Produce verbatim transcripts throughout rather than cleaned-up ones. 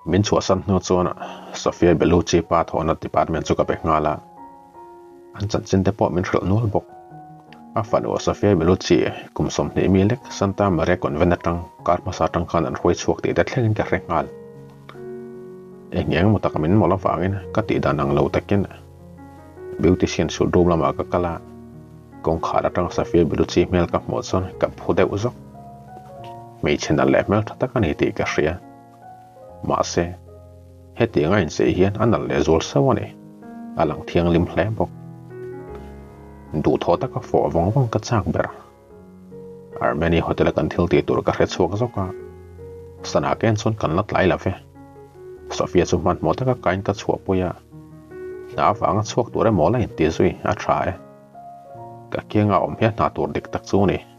min chua san no chona Sofia Belucci pa thona department chu ka be ngala an chan chin te po min thril nul bok a fano Sofia Belucci kum som ni mi lek Santa Maria convent atang kar ma sa tang khan an roi chuak ti da thleng ka rengal engeng mutak min mola wangin ka ti da nang lo takin beautician sul rom lama ka kala kong khara tang Sofia Belucci mel ka mo chon ka phode uzok mei chen al mel thata ka ni ti ka ria ma se heti ngain se hian anal le zol sawani alang thiang lim hle bok du thota ka fo wong wong ka chak ber Armeni hotel kan thil ti tur ka hre chuak zoka sana ken chon kan lat lai la ve Sofia chu man mo ta ka kain ka chua puya na wang chuak tur e mo la in ti zui a tha e ka kenga om he na tur dik tak chu ni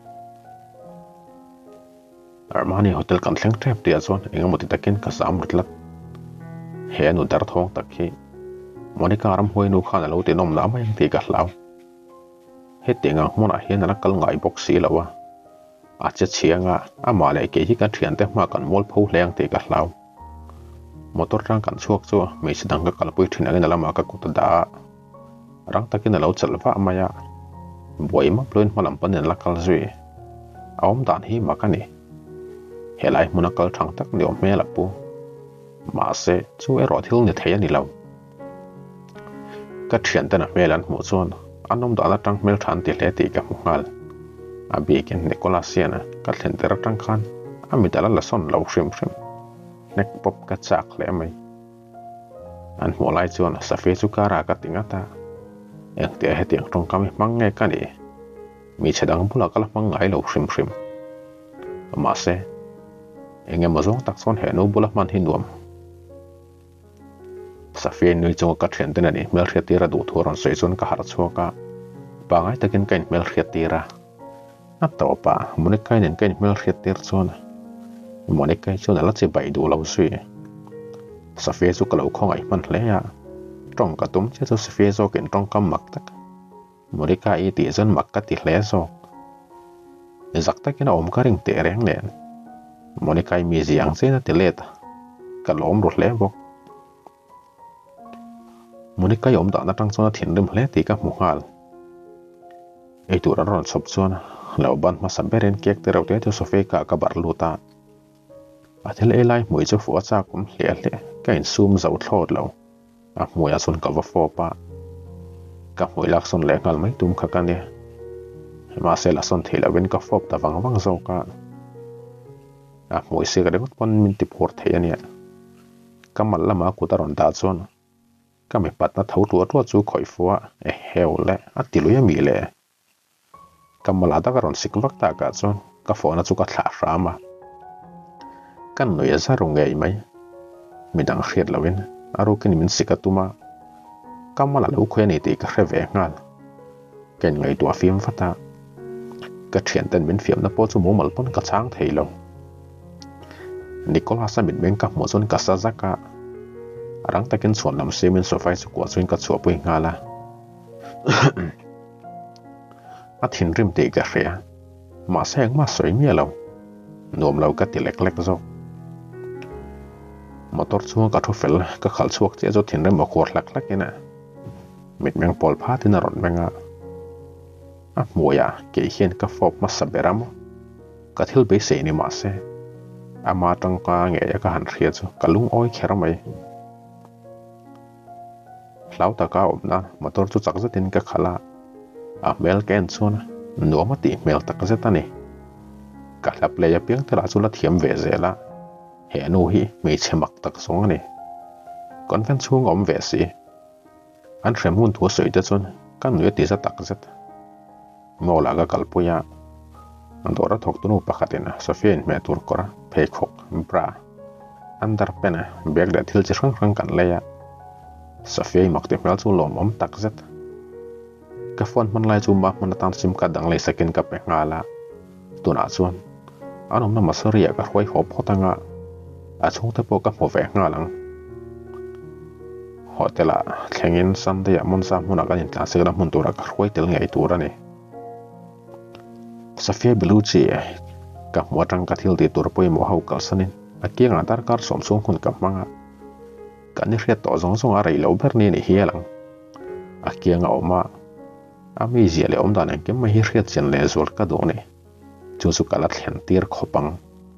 Armani hotel kan thleng trep ti a chon engamoti takin ka sam rutlat he nu dar thong takhi Monica ram hoi nu khan lo ti nom la mai ti ka hlaw he tinga mona hian ala kal ngai box si lawa a che chianga a ma le ke hi ka thian te ma kan mol pho leng ti ka hlaw motor rang kan chuak chu me sidang ka kalpui thina ngin ala ma ka kut da rang takin lo chalwa maya boima ploin malam panen la kal zui awm dan hi ma ka ni helai muna kal thang tak ni om me la pu ma se chu e ro thil ni thei ani lo ka thian te na melan mu chon anom da la tang mel than ti hle ti ka muhal abi ken Nicolasiana ka thlen ter tang khan ami dala la son lo shrim shrim nek pop ka chak le mai an molai chon sa fe chu kara ka tingata ek te he tiang tong kam mang nge ka ni mi chadang bula kala mang ngai lo shrim shrim ma se enge mazong tak son he no bula man hinduam Safia nui chunga ka thian ten ani mel thia tira du thuron sei chun ka har chuaka pangai takin kain mel thia tira a to pa Monica nen kain mel thia tir chon Monica chun ala che bai du lo sui Safia chu kalo khongai man hle ya tong ka tum che chu Safia zo ken tong kam mak tak Monica i ti zon mak ka ti hle zo zak takin om ka ring te reng nen Monica mi ziang che na te let ka lom ru hle bok Monica yom da na tang chona thin rim hle ti ka muhal ei tur ron chop chona lo ban ma saberen kek te rote to sofe ka ka bar luta athel elai moi chu fu cha kum hle hle ka in sum zo thlod lo a moya son ka va fo pa ka moi lak son le ngal mai tum kha ka ne ma se la son thela wen ka fop ta wang wang zo ka a moi se ga de pon min ti phor the ania kamal lama ku ta ron da chon ka me pat na thau tu tu chu khoi fuwa e heule a tiluya mi le kamala da karon sikwak ta ka chon ka phone chu ka thla rama kan no ya zaru ngei mai midang khriat lawin aru kin min sikatuma kamala lo khwe ni ti ka hreve ngal ken ngai tu film fata ka thian ten min film na po chu mo mal pon ka chang theilo Nicolas sa min ben ka mo chon ka sa zaka rang takin chon lam semin sofai chu kwa chuin ka chuapui ngala a thin rim te ka hrea ma seng ma soi mi lo nom lo ka ti lek lek zo motor chu ka thu fel ka khal chuak che zo thin rim ma khor lak lak ina mit meng pol pha tin ron menga a moya ke hian ka fop ma saberam ka thil be se ni ma se ama tang ka nge ya ka han hria chu kalung oi kheramai lau ta ka omna motor chu chak zatin ka khala a mel ken chuna no ma ti mel tak zetani ka la play ya piang tala chu la thiam ve zela he no hi me chemak tak song ani convent chung om ve si an remun thu soi te chun kan nu ti za tak zet mo la ga kalpuya andora thok tu no pakhatina sofien me tur kora phe khok bra andar pena bag da thil chi rang rang kan leya Sofia mak te mel chu lom om tak zet ka phone man lai chu ma man tan sim ka dang le second ka pe ngala tuna chuan anom na masaria ka hoi hop hotanga a chung te po ka mo ve ngalang hotela thlengin sunday amon sa muna ka in class ga mun tura ka hoi tel ngai tura ni Sofia Belucci ka mo tang ka thil ti tur poi mo hau kal sanin a kianga tar kar som sung kun ka manga kan ni riat to zong zong arai lo ber ni ni hi lang a kia nga oma ami zia le om dan ang kem ma hi riat chen le zol ka do ne chu su kalat hlen tir khopang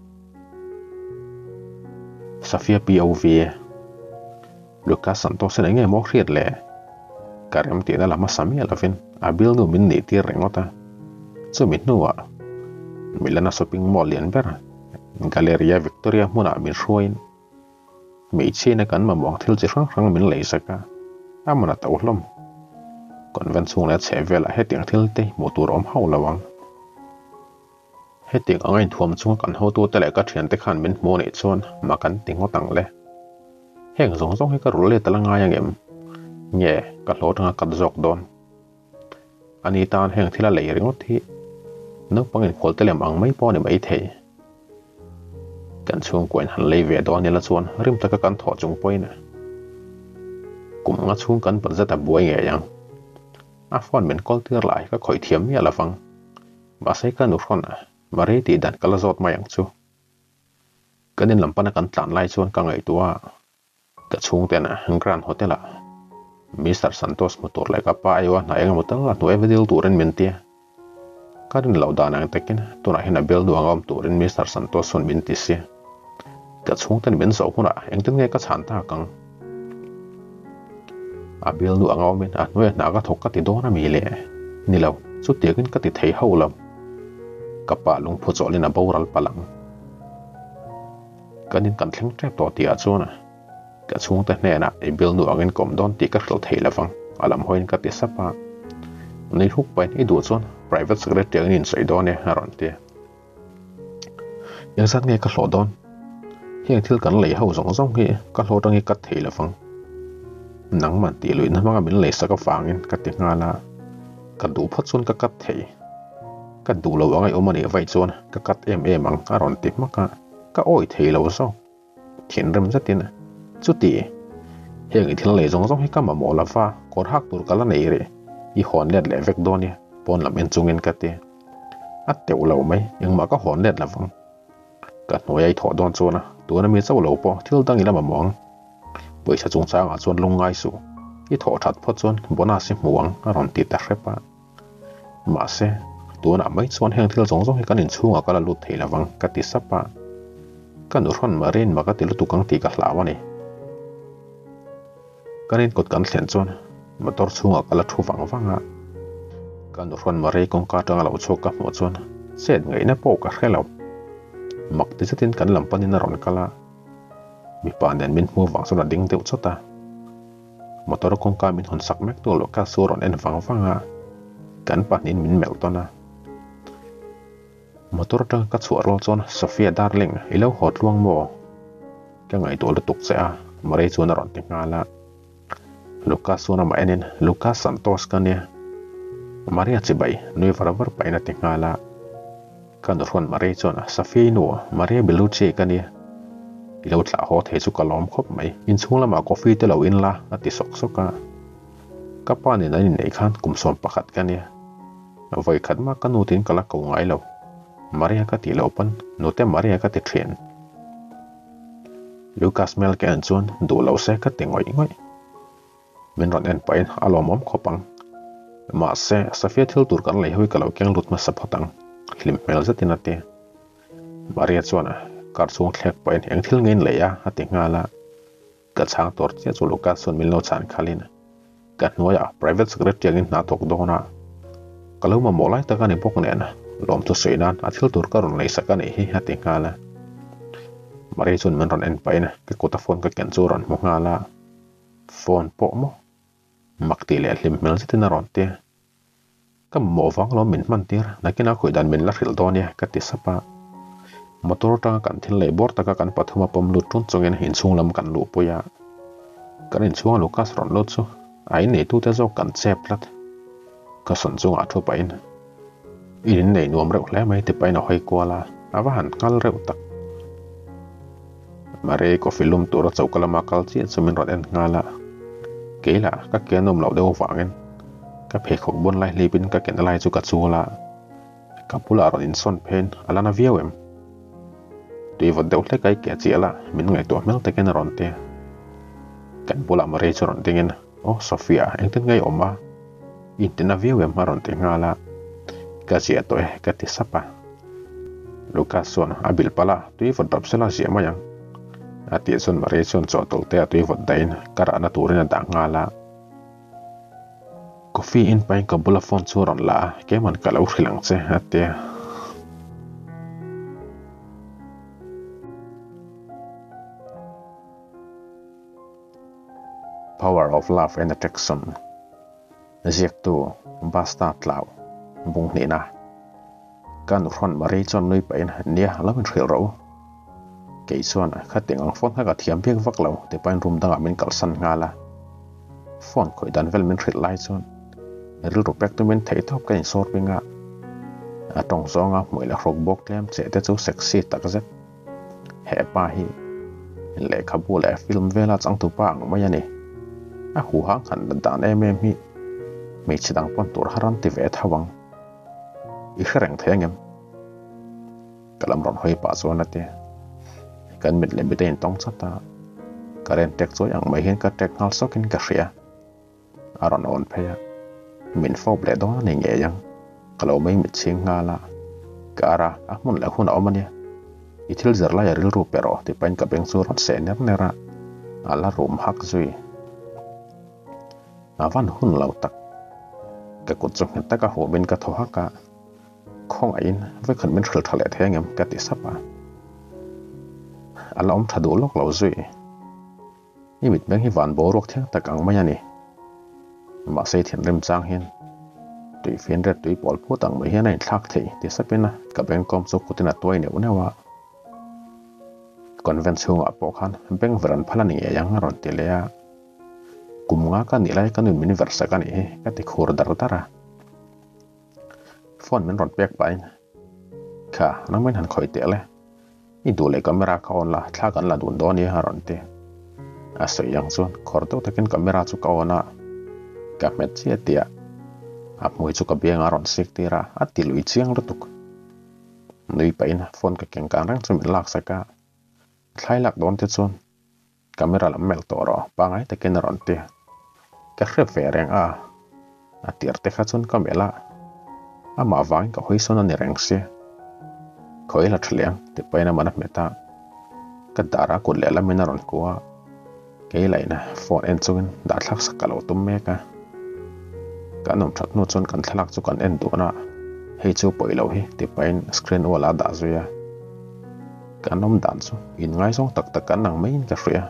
Safia P O V Lucas Santos en nge mo riat le karem ti na lama sami alavin abil nu min ni tir rengota chu min nuwa milana shopping mall lian ber Galeria Victoria muna min ruin mi china kan ma mong thil chi rang rang min lei saka amana tawhlom convention la chevela heting thil te motor om haw lawang heting angai thuam chung kan ho tu tele ka thian te khan min mo nei chon ma kan tingo tang le heng zong zong he ka rul le talanga yang em nge ka hlot nga kat jok don ani tan heng thila lei ringot thi no pangin khol telem ang mai po ni mai thei kan chung koin han lei ve don ni la chuan rim taka kan tho chung poina kum nga chung kan par zata buai nge yang a phone men call tir lai ka khoi thiam mi ala fang ba sai kan ufon ma re ti dan kala zot ma yang chu kanin lampana kan tlan lai chuan ka ngai tuwa ka chung te na Grand Hotel a Mister Santos motor lai ka pa aiwa na yang motel la tu evidil turen mentia karin laudan ang tekin tuna hina bel du angom turin Mister Santos son mintisia ka chung ten ben so huna engten nge ka chan ta kang a bel du angom min a noe na ka thok ka ti dona mi le ni lo chu tekin ka ti thei ho lam ka pa lung phu cholin a boral palang kanin kan thleng trap to ti a chona ka chung te hne na e bel du angin kom don ti ka hlal thei lawang alam hoin ka ti sapa nei huk pain e du chon private secretary in sai don e haron te yang sat nge ka hlo don hiang thil kan lei ho zong zong hi ka hlo tang i kat thei lawang nang man ti lui na manga min lei saka fangin ka ti ngala ka du phat chun ka kat thei ka du lo angai omani vai chon ka kat em em ang aron ti maka ka oi thei lo so thin rem zatin chu ti hiang i thil lei zong zong hi ka ma mo la fa kor hak tur kala nei re i hon let le vek don ya pon lam en chungin ka te at teu lo mai yang ma ka hon let lawang ka noi tho don chona tu na mi chaw lo po thil dang ila ma mong poisa chung chang a chon lungai su i tho that pho chon bona si muang aron ti ta hrepa ma se tu na mai chon heng thil zong zong hi kanin chunga kala lut thei lawang ka ti sapa kan ron marin ma ka ti lu tu kang ti ka hlawa ni kanin kot kan thlen chon motor chunga kala thu wang wanga kan ron mare kong ka tanga lo choka mo chon set ngai na po ka khelo mak ti chatin kan lampani na ron kala mi pa den min mu wang so na ding teu chota motor kong ka min hon sak mek to lo ka so ron en wang wanga kan pa nin min mel tona motor tang ka chuar lo chon Sofia darling ilo hot luang mo ka ngai to le tuk che a mare chon ron ti ngala Lucas sona ma enin Lucas Santos kania Maria chibai nui varavar paina tingala kan ron mare chona Safino Maria Belucci kania ilo tla hot he chu kalom khop mai in chungla ma coffee te lo in la ati sok soka kapani na ni nei khan kum som pakhat kania voi khat ma kanu tin kala ko ngai lo Maria ka ti lo pan note Maria ka ti thren Lucas mel ke an chon du lo se ka tingoi ngoi min ron en pain alomom khopang ma se Safia thil tur kan lei hoi kalo keng lut ma sapotang hlim mel zatinate Maria chona kar chung thlek pain eng thil ngein leya ati ngala ka chang tor che chu Lucas son milno chan khalin ka noya private secretary ngin na tok dona kaloma molai ta kan epok ne na lom tu seinan athil tur karon lei sakani hi ati ngala Maria chon min ron en pain ke kota phone ka ken chu ron mo ngala phone po mo makti le hlim mel sitin ron te kam mo wang lo min man tir nakina khoidan min la ril donia ka ti sapa motor ta kan thil le bor ta kan pathuma pom lu tun chongen hin chunglam kan lu poya kanin chuang Lucas ron lo chu ai nei tu te zo kan cheplat ka son chung a thu pain in nei nuam reu hle mai te paina hoi kwala awa han kal reu tak mare ko filum tur chawkala ma kal chi chumin ron en ngala keila ka kenom lo deu wangin ka phe khok bon lai lepin ka ken lai chu ka chula ka pula ron in son pen alana viewem tui vot deu hle kai ke chiala min ngai to mel te ken ron te kan pula mari churon tingin oh Sofia eng tin ngai oma in tin aviu em maron tingala ka sia to eh ka ti sapa Lucas son abil pala tui vot dop sela sia mayang ati son mari son cho tol te tui vot dain kara na turin da ngala coffee in pain ka bula phone churon la ke man kalau khilang che ate Power of Love and Attraction ziak tu Basta Tlau bung ni na kan ron mari chon nui pain nia lamin khil ro ke chuan khating ang phone ka thiam biak vak lo te pain room danga min kal san ngala phone khoi dan vel min khil lai chuan ril ro pek tu min thei thop ka in sor pinga atong zonga moila rok bok tlem che te chu sexy tak zet he pa hi le khabu le film vela chang tu pa ang maya ni a hu hang khan dan em em hi mi chidang pon tur haram ti ve thawang i khreng thengem kalam ron hoi pa zona te kan mit le bitein tong chata karen tek choi ang mai hen ka tek ngal sokin ka ria aron on pheya min fo ble do ni nge yang kalo mai mit ching ngala kara ahmun la hun omania i thil zer la yaril ru pero ti pain ka beng sur se ner nera ala rum hak zui avan hun lau tak ka kut chok ta ka ho bin ka tho haka khong ain ve khan min khil thale thengem ka ti sapa ala om thadu lok lo zui ni mit beng hi van bo rok theng tak ang maya ni ma sei thian rem chang hin tui fian ret tui pol pu tang mai hian ai thak thei ti sapena ka beng kom so kutina toy ne unewa convention a po khan beng veran phalani e yang ron ti le a kumnga ka nilai ka nun min versa ka ni ka ti khur dar dara phone min ron pek pain kha nang men han khoi te le i du le camera ka on la thla kan la dun do ni ha ron te a so yang chuan khor to takin camera chu ka ona ka met chi atia ap moi chu ka biang aron sik tira ati lui chiang lutuk nui pain phone ka keng kan rang chu min lak saka thlai lak don te chuan camera lam mel to ro pangai takin ron te ka khre ve reng a atir te kha chun kamela ama wang ka hoi sona ni reng se khoi la thliang te paina mana meta ka dara ko le la mina ron kwa ke laina phone en chungin da thlak sakalo tum me ka kanom that no chon kan thlak chu kan en du na hei chu poilo hi te pain screen wala da zuya kanom dan chu in ngai song tak tak kan nang main ka ria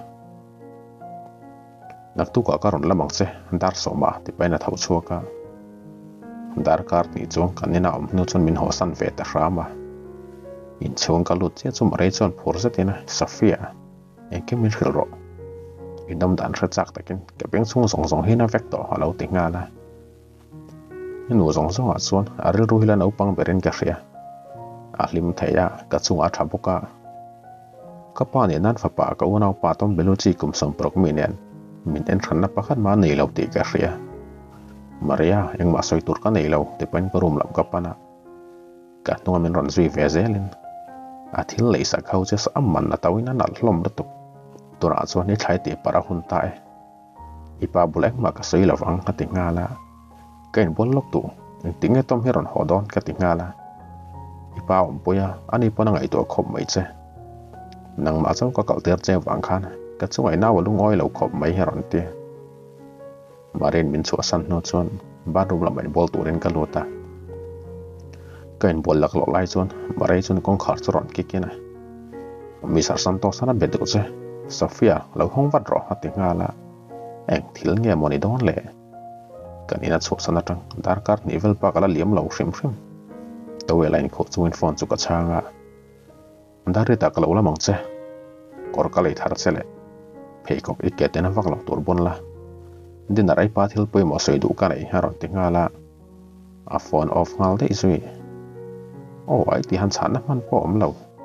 nak tu ka karon lamang che dar soma te paina thau chuaka dar kar ni chong kanina om nu chon min ho san ve ta rama in chong ka lut che chu mare chon phur zatina Sofia en ke min khil ro inom dan kha chak takin ke beng chung song song hina vek to halo ti nga la nu zong zong a chuan aril ru hilan upang berin ka ria a hlim theya ka chunga thabuka ka pa ne nan fa pa ka unau pa tom belu chi kum som prok minen min en khanna pakhat ma nei lo ti ka ria Maria yang ma soi tur ka nei lo te pen parum lam ka pana ka tunga min ron zui ve zelin a thil lei sa khau che sa amman na tawina nal hlom lutuk tura chuan ni thlai ti para hun ta e ipa bulek ma ka soi lawang ka ti nga la kain bol lok tu tinge tom hiron hodon ka ti nga la ipa om puya ani pona ngai to khop mai che nang ma chaw ka kal ter che wang khan ka chungai na walung oi lo khop mai heron ti marin min chu san no chon ba rum la mai bol turin ka lota kain bol lak lo lai chon marai chon kong khar churon ki kina mi sar san to sana bedu che Sofia lo hong wat ro ati nga la eng thil nge moni don le kanina chu sana tang dar kar nivel pa kala liam lo shrim shrim to we line kho chuin phone chu ka changa ndari ta kala ula mangche kor kalai thar chele phei kok iketen vak lo tur bon la din rai pa thil poi mo soi du ka nei haron ti nga la a phone off ngal de isui o ai ti han chan na man po om lo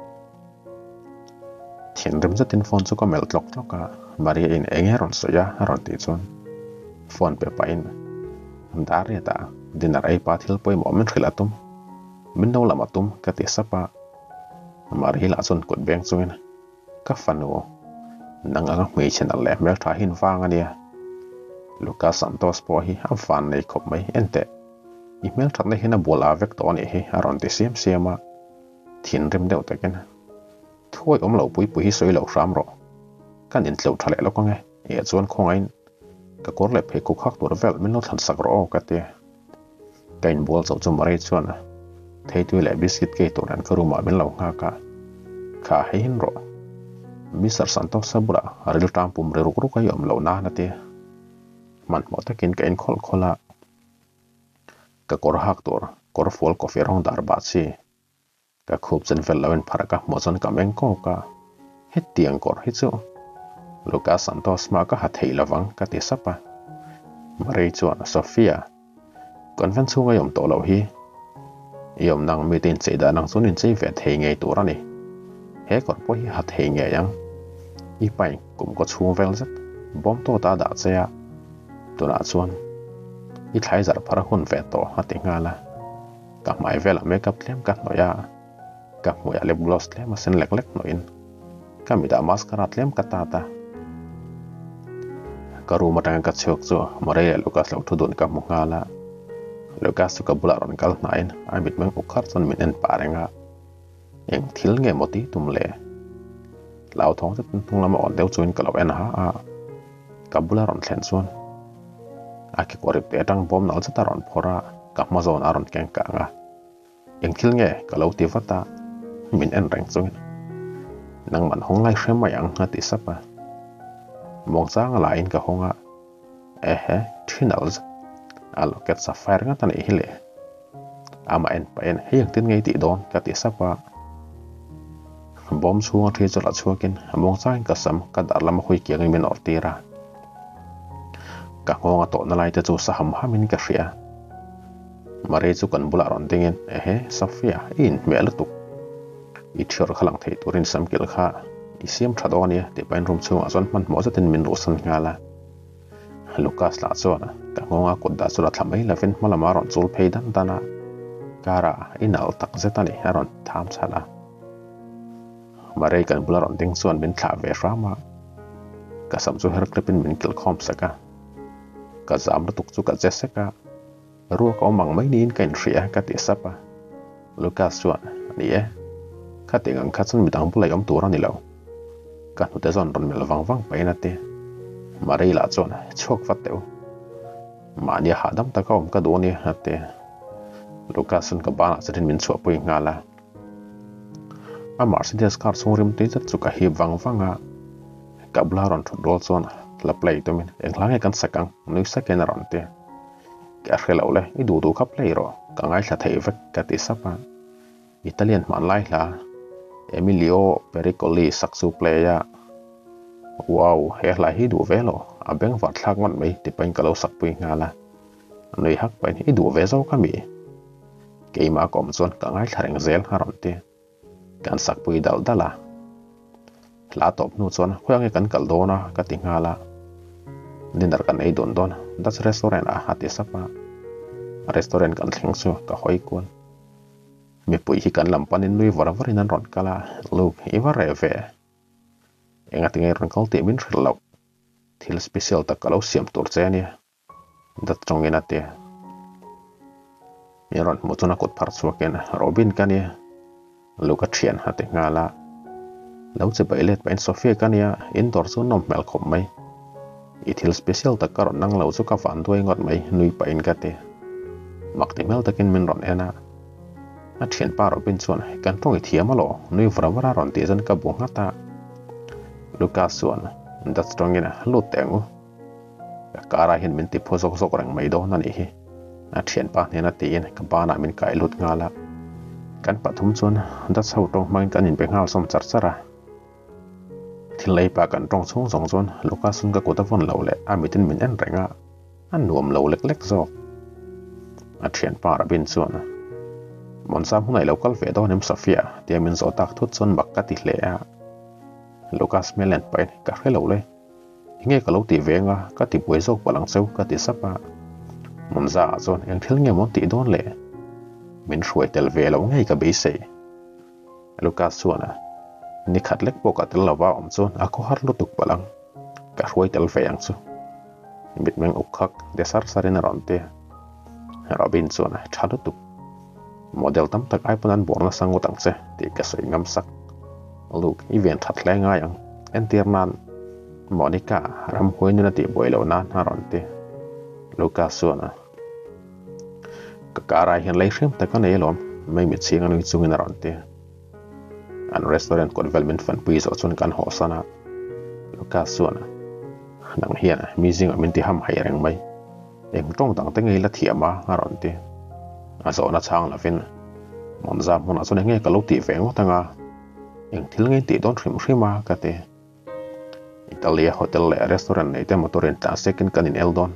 thian rim zatin phone chu ka mel tlok tlok ka maria in engeron soya haron ti chon phone pe pa in ndari ta din rai pa thil poi mo men khilatum min no lamatum ka ti sapa maria la chon kut beng chuin ka fanu nang ang mi chen ale mel tha hin wang ania Lucas Santos po hi am fan nei khop mai ente email thak nei hina bola vek to ni hi aron ti siam siama thin rim deuh takin thoi om lo pui pui hi soi lo ram ro kan in tlo thale lo ko nge e chuan khongain ka kor le phe ku khak tur vel min lo than sak ro ka te kain bol chau chu mari chuan thei tu le biscuit ke tur an ka ruma min lo nga ka kha hin ro mister Santos sabura aril tam pum re ruk ruk ayom lo na na te man mo takin kain khol khola ka kor hak tur kor fol ko fer hong dar ba chi ka khup chen vel lawen pharaka mo chon ka meng ko ka het tiang kor hi chu Lucas Santos ma ka hathei lawang ka ti sapa mari chuan Sofia convent chu ngayom to lo hi yom nang mitin cheida nang chunin chei ve thei ngei tur ani he kor po hi hathei nge yang i pai kum ko chung vel zat bom to ta da cheya tuna chuan i thlai zar phara hun ve to hati ngala ka mai vela makeup tlem ka noya ka moya lip gloss tlem a sen lek lek no in ka mi da mascara tlem ka ta ta ka ru matang ka chok chu mare Lucas lo thudun ka mu ngala Lucas ka bula ron kal nain a mit meng ukhar chon min en parenga eng thil nge moti tumle lao thong tat tung lama on deu chuin ka lo en ha a ka bula ron thlen chuan a ki korip te tang bom nal chata ron phora ka ma zon aron keng ka nga eng thil nge ka lo ti vata min en reng chuin nang man hong lai hrem mai ang ha ti sapa mong chang la in ka honga ehe thinals alo ket sa fire nga tan e hile ama en pa en heyang tin ngei ti don ka ti sapa bom chunga thei chola chuakin mong chang ka sam ka dar lam khoi kiang min ortira ka ngonga to na lai te chu sa ham hamin ka hria mare chu kan bula ron dingin ehe Sofia in mel tu i thir khalang thei turin sam kil kha i siam thadoni te pain rum chunga zon man mo zatin min rosan ngala Lucas la chona ka ngonga ko da chula thamai lavin malama ron chul pheidan dana kara inal tak zetani aron tham chala mare kan bula ron ding chuan min thla ve rama ka sam chu her clipin min kil khom saka ka zam tuk chu ka jeseka ru ko mang mai nin kain hria ka ti sapa Lucas chuan ni e ka tingang kha chun midang bulai om tur ani lo ka nu te zon ron mel wang wang paina te mare la chuan chok vat teu mania hadam ta ka om ka doni ate Lucas ka bana chatin min chua pui ngala a Mercedes car chungrim te chat chu ka hi wang wanga ka blaron thu dol chon la play to min englang kan sakang nu second ron te ka khelo le i du du ka play ro ka ngai thla thei vek ka ti sapa Italian man lai la Emilio Pericoli saksu playa wow he la hi du velo a beng wat thak ngon mai ti pain ka lo sak pui ngala noi hak pain i du ve zo ka mi ke ma kom chon ka ngai thareng zel haron te kan sak pui dal dala la top nu chon khoang kan kal dona ka ti ngala dinner kan ei don don das restaurant a hati sapa restaurant kan thleng chu ka hoi kun mi pui hi kan lampanin nui varawar in an ron kala look iwa reve enga tingai ron kal te min rilo thil special ta kalo siam tur cheni dat chongena te yaron mutuna kot phar chuaken Robin kania luka thian hati ngala lau che bailet pain Sofia kania indoor chu nom mel khom mai i thil special ta karon nang lau chu ka van duai ngot mai nui pain ka te makti mel takin min ron ena a thian pa Robin chuan kan tong i thiam alo nui varawara ron ti jan ka bunga ta Lucas chuan dat strongina lut tengu kara hin min ti phosok sok rang mai do na ni hi a thian pa nena ti in ka bana min kai lut ngala kan pathum chuan dat chho tong mang kan in bengal som charchara thilai pa kan tong chung zong chuan Lucas sun ka kota von lo le a mitin min en renga an nuam lo lek lek zo a thian pa Robin chuan mon sam hunai local ve do nem Sofia ti min zo tak thut chon bak ka ti hle a Lucas melen pain ka khelo le nge ka lo ti venga ka ti pui zo palang cheu ka ti sapa mon za chon eng thil nge mon ti don le min hruai tel ve lo ngei ka be se Lucas chuan ni khat lek po ka tel lawa om chon a ko har lutuk palang ka ruai tel ve ang chu mit meng ukhak de sar sarin ronte robin chon a thalutuk model tam tak ai panan borna sangu tang che ti ka soi ngam sak luk event that le ngai ang entirnan monica ram hoinuna ti boilo nan haronte luka sona ka karai hian lei hrim ta kan elom mai mi chinga nui chungin aronte an restaurant ko development fan puizo chun kan ho sana luka sona nang hian music amin ti ham hai reng mai eng tong tang te ngei la thiama aronte azo na chang la vin monza mona chun nge ka lo ti veng tanga eng thil nge ti don thrim thrima ka te Italia hotel le restaurant nei te motorin ta second kan in eldon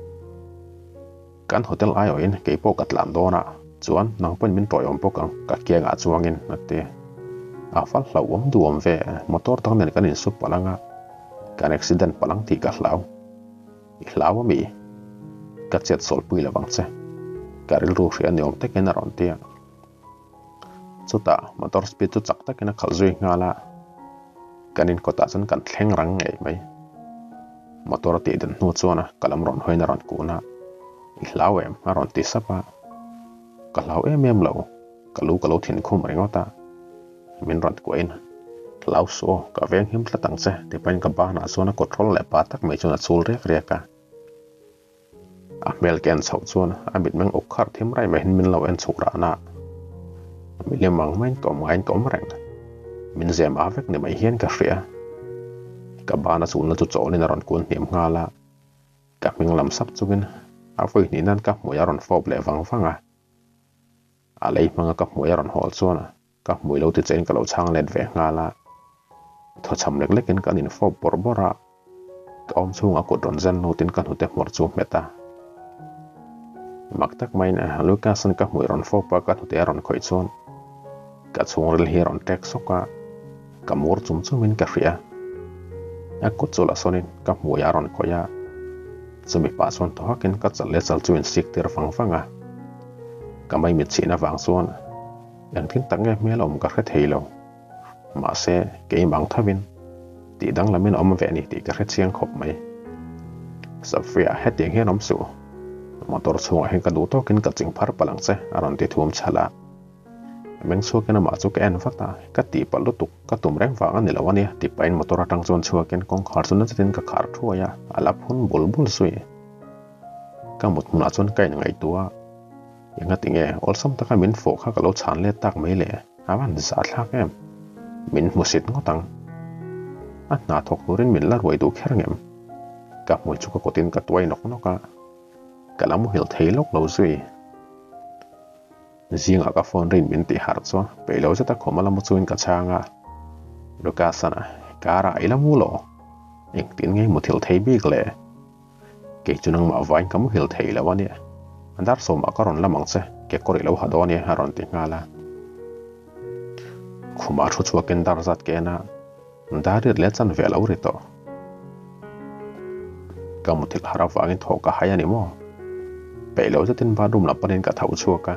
kan hotel ai oin ke po katlan dona chuan nang pon min toy om pokang ka kianga chuangin ate a fal hlau om du om ve motor tang nen kan in sup palanga kan accident palang ti ka hlau i hlau mi ka chet sol pui lawang che karil ru hria ni om te ken aron tia chuta motor speed chu chak tak ina khalzui ngala kanin kota chan kan thleng rang ngei mai motor ti den nu chuana kalam ron hoina ron kuna i hlau em aron ti sapa ka hlau em em lo kalu kalu thin khum ringota min ron kuain hlau so ka veng him tlatang che te pain ka ba na sona control le pa tak mai chuna chul rek reka a mel ken chau chuan a mit meng okhar thim rai mai hin min lo en chura na mi le mang main kom ngain kom reng min zem avek ne mai hian ka hria ka ba na chul na chu chol in ron kun hnim ngala ka ming lam sak chugin a foi ni nan ka moya ron fob le wang wanga a lei manga ka moya ron hol chuana ka moi lo ti chen ka lo chang let ve ngala tho cham lek lekin kan in fob bor bora ka om chung a ko don zen no tin kan hote mor chu meta maktak main a lukasan ka moi ron fob pa ka hote ron khoi chon ka chung rel hi ron tek soka ka mor chum chumin ka hria a ko chola sonin ka moya ron khoya chumi pa chon to hakin ka chal le chal chuin sik ter fang fanga ka mai mi china wang chuan yang tin tak nge melom ka khet heilo ma se ke mang thavin ti dang lamin om ve ni ti ka khet chiang khop mai safia heting he nom su motor chunga hen ka du to kin ka ching phar palang che aron ti thum chala meng chu ken ma chu ken fakta ka ti palu tuk ka tum reng wa an lawani ti pain motor atang chon chu ken kong khar chun tin ka khar thuaya ala phun bulbul sui ka mut muna chon kai ngai tua yanga tinge olsam taka min fo kha kalo chan le tak mai le awan za thlak em min musit ngotang at na thok turin min la roi du kher ngem ka moi chu ko tin ka tuai nok noka kalamu hil thailok lo zui zinga ka phone rin min ti har cho pelo zata khomala mu chuin ka changa loka sana kara ilamu lo eng tin ngai mu thil thei bik le ke chunang ma vain kamu hil thei lawani andar so ma karon lamang che ke kori lo hadoni haron ti ngala khuma thu chu ken dar zat ke na ndari le chan velo ri to kamu thil hara wangin thoka hayani mo pelo zatin ba dum la panin ka thau chu ka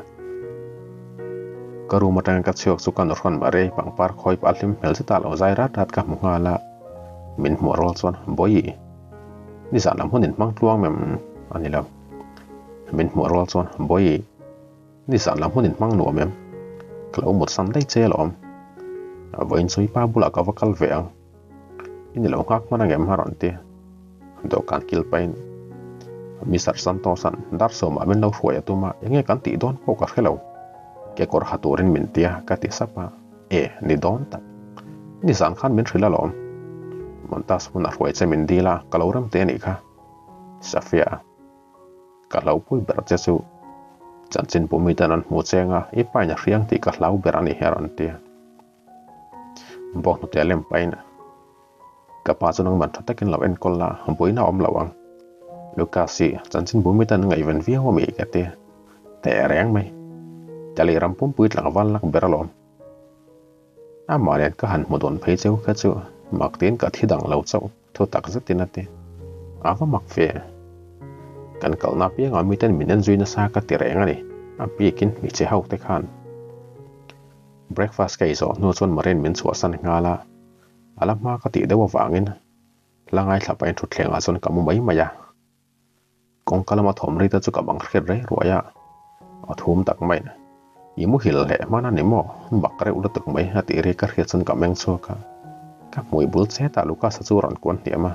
karu matang ka chok su kan ron mare pang par khoi palim mel ta lo zai rat rat ka mungala min morol chon boi ni sa lam honin mang tluang mem ani lo min morol chon boi ni sa lam honin mang no mem klo mut san dai che lom a voin sui pa bula ka vakal veang ini lo hak mana ngem haron ti do kan kil pain mister santosan dar so ma men lo hruai atuma enge kan ti don ko ka khelo ke kor haturin min tia ka ti sapa e ni don ta ni san khan min thrila lom montas mun hruai che min dila kaloram te ni kha safia kalau pui berce su chanchin pumi tanan mu chenga i paina hriang ti ka hlau berani heron tia bok nu telem paina ka pa chunang man thatakin lo en kolla boina om lawang lukasi chanchin pumi tan ngai ven viaw mi ka te te reng mai tali rampum puit lang wal lak beralom amalen ka han mudon phei cheu kha chu maktin ka thidang lo chau thu tak zatinate ava makfe kan kalna pi nga miten minen zuina sa ka tireng ani a pi kin mi che hau te khan breakfast cái zo nu chon marin min chua san ngala alam ma ka ti dewa wangin langai thla pain thut thlenga chon kamu mai maya kong kalama thom ri ta chu ka bang khet re ruaya athum tak mai imu hil le mana nimo bakre ula tuk mai ati re ka khet chon ka meng chu ka ka mui bul che ta luka sa chu ron kon tiama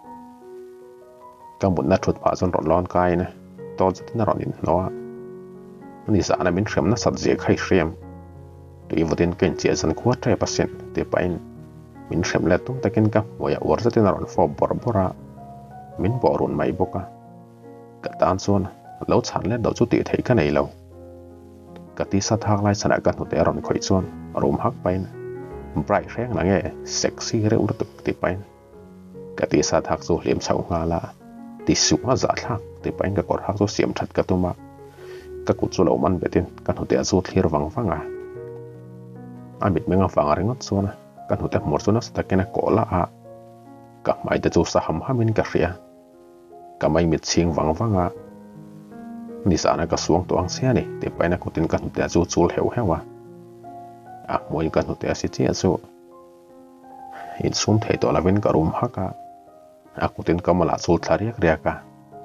ka mun na thut pa chon ron lon kai ne to chu na ron in noa ni sa na min threm na sat je khai threm tu ivotin ken che san khuwa tre percent te pain min threm le tum takin ka moya or sa tin ron fo bor bora min borun mai boka ka tan chon lo chan le do chu ti thei ka nei lo ka ti sa thak lai sana ka hute ron khoi chon rum hak pain bright reng na nge sexy re ur tuk ti pain ka ti sa thak chu hlem chau nga la ti su ma za thak ti pain ka kor hak chu siam that ka tuma ka ku chu lo man betin ka hute chu thlir wang wanga amit menga wanga ringot chona ka hute mor chona sta kena kola a ka mai te chu sa ham hamin ka ria ka mai mit ching wang wanga ni sana ka suang to ang sia ni te paina kutin ka hute chu chul heu hewa a moi ka hute si chi chu in sum thei to lavin ka rum haka a kutin kamala chul thlariak ria ka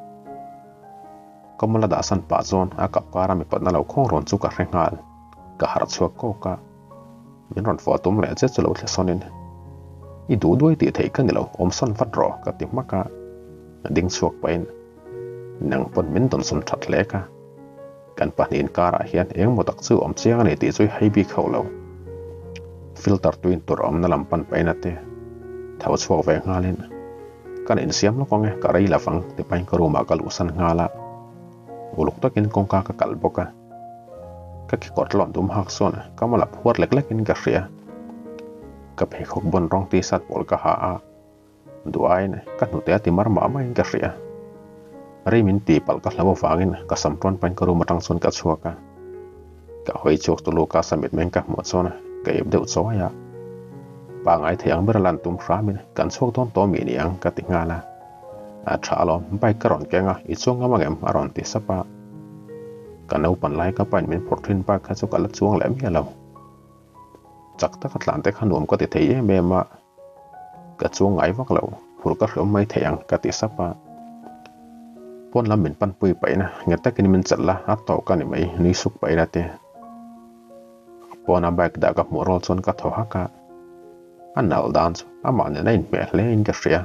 kamala da san pa zon a kap kara mi patna lo khong ron chu ka hrengal ka har chuak ko ka min ron fo tum le che chulo hle sonin i du duai ti thei ka ni lo om son fat ro ka ti maka ding chuak pain nang pon min ton son that le ka kan panin kara hian eng motak chu om chiang ani ti chui hei bi kholo filter twin tur om na lampan paina te thau chuak ve ngalin kan in siam lo konge ka rei lawang te pain ko ruma ka lu san ngala uluk takin kong ka ka kal boka ka ki kot lon dum hak son ka mala phuat lek lek in ka ria ka phe khok bon rong ti sat pol ka ha a duai ne ka nu te ti mar ma ma in ka ria rei min ti pal ka hlawa wangin ka sampron pain ko ruma tang son ka chuaka ka hoi chok tu lu ka samit men ka mo chona ka yeb deu choya pa ngai theyang beralan tum ramin kan chok ton to mi ni ang ka ti ngala a thalom bai karon kenga i chunga mangem aron ti sapa kanau pan lai ka pain min porthin pa kha chu kala chuang lem hialo chak ta khatlan te khanom ko ti thei em ma ka chuang ngai wak lo phur ka hlom mai theyang ka ti sapa pon lam min pan pui paina ngeta kin min challa a to ka ni mai ni suk paina te pona bak da ka morol chon ka tho ha ka anal dan chu ama ne nain me le in ka ria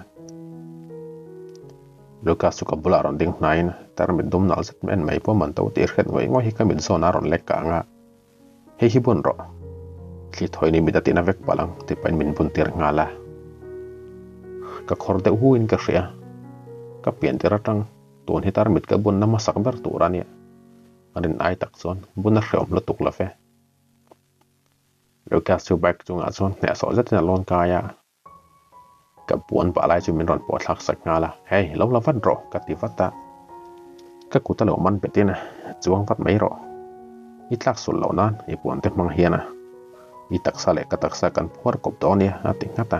Lucas suka bula ron ding nain tar min dum nal zet men mai po man to tir khet ngoi ngoi hi ka min zona ron lek ka nga he hi bun ro khi thoi ni mi da tina vek palang ti pain min bun tir ngala ka khor de hu in ka ria ka pian tira tang ton hi tar mit ka bun na masak ber turani anin ai tak chon bun na hreom lo tuk la fe Lucas chu back chu nga chon ne so zet na lon ka ya ka puan pa lai chu min ron po thak sak ngala hey lo la van ro ka ti vata ka ku ta lo man petina chuang vat mai ro i tlak sul lo nan i puan te mang hiana i tak sa le ka tak sa kan phor kop to nia a ti ngata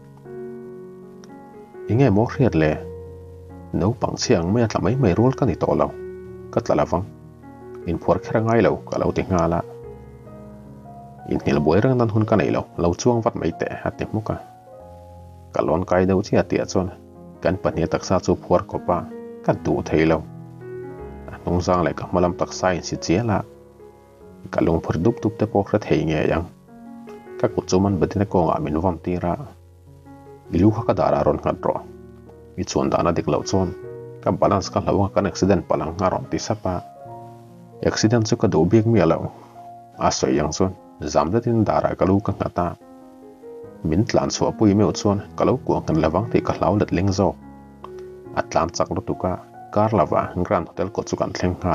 inge mo khriat le no pang chiang me tla mai mai rol ka ni to lo ka tla lawang in phor khra ngai lo ka lo ti ngala in hil boi rang nan hun ka nei lo lo chuang vat mai te ha ti muka kalon kai deu chi atia chon kan pania taksa chu phor ko pa ka tu theilo nong jang le ka malam taksa in si chela kalong phur dup dup te pokra thei nge yang ka ku chuman badina ko nga min vam tira ilu kha ka dara ron khat ro mi chon dana dik lo chon ka balance ka lawa kan accident palang nga ron ti sapa accident chu ka do bik mi alo a soi yang chon zam da tin dara kalu ka ngata min tlan so pui me chon kalau ko kan lawang te ka hlaw lat leng zo atlan chak lo tuka kar lawa grand hotel ko chu kan thleng hal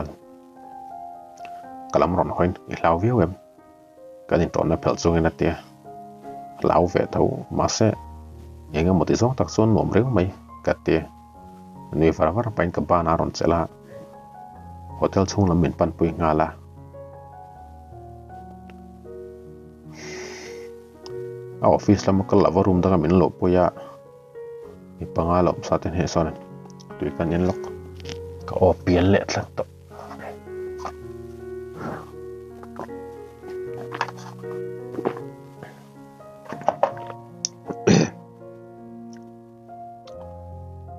kalam ron hoin i hlaw viu em kan in ton na phel chung ena te hlaw ve tho ma se enga moti zo tak chon nom reu mai ka te ni far far pain ka ba na ron chela hotel chung lam min pan pui ngala a office lam ka lava room da min lo poya i pangalo sa ten he son tu kan yen lok ka o pian le tlak to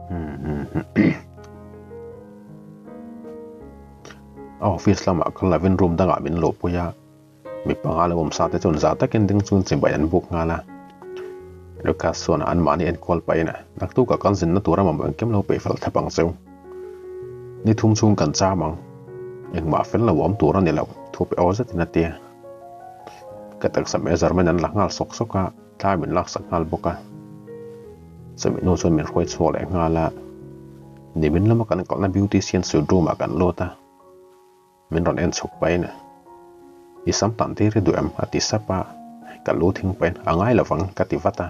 office lama kan living room danga min lo puya mi pangala um sa te chon za ta ken ding chung chim bayan book ngala Lucas sona an mani en call paina naktu ka kan zin na tura mam kem lo pe fal thapang cheu ni thum chung kan cha mang eng ma fel la wom tura ni lo thu pe oza tina te ka tak sam measurement an la ngal sok soka ta min lak sak ngal boka sami no chon min khoi chhol e ngala ni min lama kan kal na beautician syndrome kan lota min ron en chuk paina i sam tan te re duam ati sapa ka lu thing pen angai lawang kativata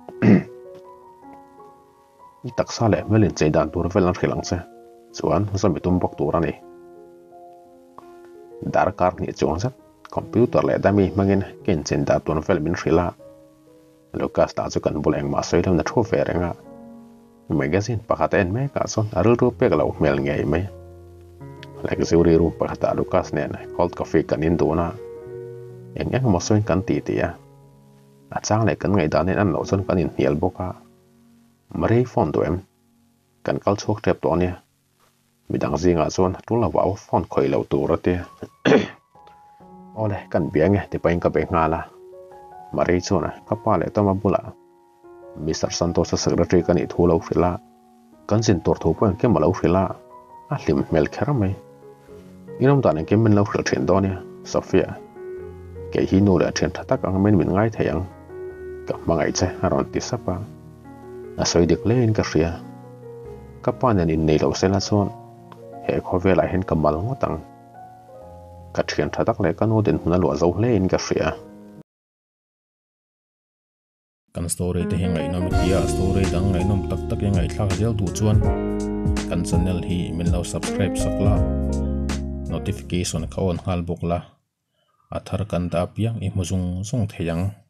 i taksa le melin cheidan tur velan khilang che chuan zami tum bok tur ani dar kar ni chuang zat computer le dami mangin ken chen da tun vel min rila Lucas ta chu kan buleng ma soi lam na tho fe renga magazine pakhat en me ka son arul ru pe lo mel ngei mai like zuri ru pakhat Lucas ne cold coffee kan in dona eng eng mo soi kan ti ti ya a chang le kan ngai da nen an lo chon kan in hial boka mari phone do em kan kal chok tep to ne midang zinga chon tula wa phone khoi lo tu rate ole kan biang e te pain ka be ngala mari chona ka pa le to ma bula Mister Santos secretary kan i thulo fila kan sin tor thu pen ke malo fila a lim mel kharamai inom dan ke min lo khil thin do ne Sofia ke hi no la then thatak ang men min ngai thayang ka mangai che aron ti sapa a soi dik len ka ria ka panen in nei lo sela chon he khovela hen kamal ngotang ka thian thatak le kan odin huna lo zo len ka ria kan story te hengai no media story dang ngai nom tak tak ngai thla jel tu chuan kan channel hi min lo subscribe sakla notification ka on hal bokla athar kan da piang i mujung sung theyang